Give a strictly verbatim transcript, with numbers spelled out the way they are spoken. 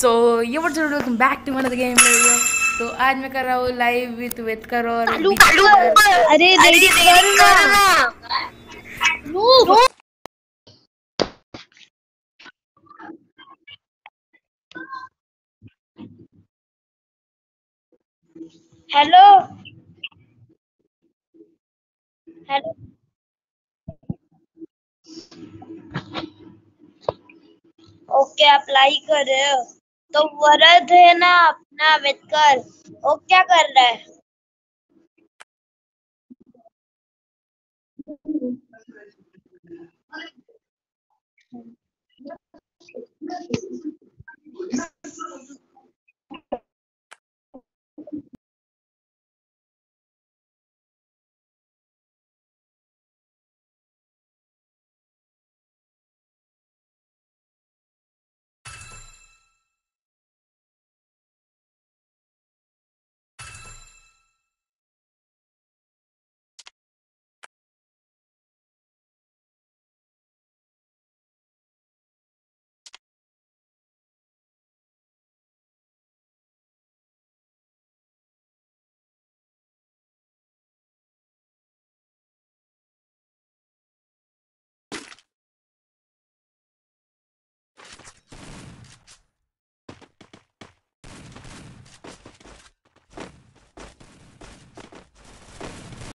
सो ये what's up, welcome back to another game video. तो आज मैं कर रहा हूँ लाइव विथ वेtkar और अरे रेडी करना noob. Hello hello okay apply कर रहे हो तो वरद है ना अपना वेtkar। वो क्या कर रहा है?